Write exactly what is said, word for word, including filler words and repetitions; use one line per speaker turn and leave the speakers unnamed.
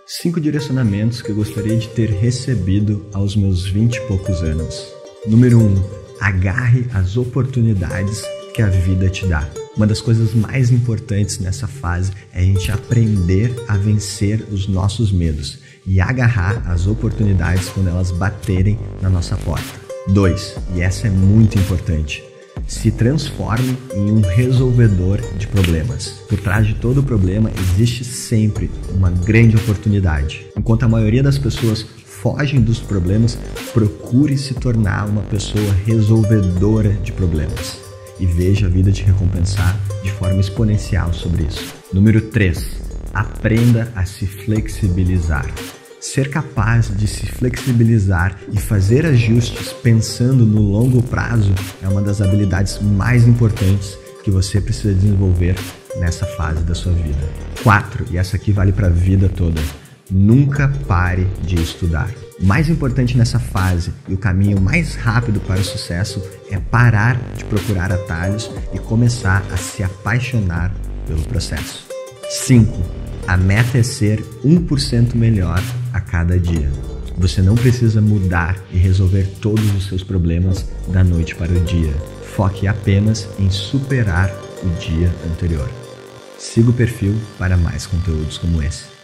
Cinco direcionamentos que eu gostaria de ter recebido aos meus vinte e poucos anos. Número um. Agarre as oportunidades que a vida te dá. Uma das coisas mais importantes nessa fase é a gente aprender a vencer os nossos medos e agarrar as oportunidades quando elas baterem na nossa porta. Dois. E essa é muito importante. Se transforme em um resolvedor de problemas. Por trás de todo problema existe sempre uma grande oportunidade. Enquanto a maioria das pessoas fogem dos problemas, procure se tornar uma pessoa resolvedora de problemas. E veja a vida te recompensar de forma exponencial sobre isso. Número três. Aprenda a se flexibilizar. Ser capaz de se flexibilizar e fazer ajustes pensando no longo prazo é uma das habilidades mais importantes que você precisa desenvolver nessa fase da sua vida. quatro. E essa aqui vale para a vida toda. Nunca pare de estudar. O mais importante nessa fase e o caminho mais rápido para o sucesso é parar de procurar atalhos e começar a se apaixonar pelo processo. cinco. A meta é ser um por cento melhor a cada dia. Você não precisa mudar e resolver todos os seus problemas da noite para o dia. Foque apenas em superar o dia anterior. Siga o perfil para mais conteúdos como esse.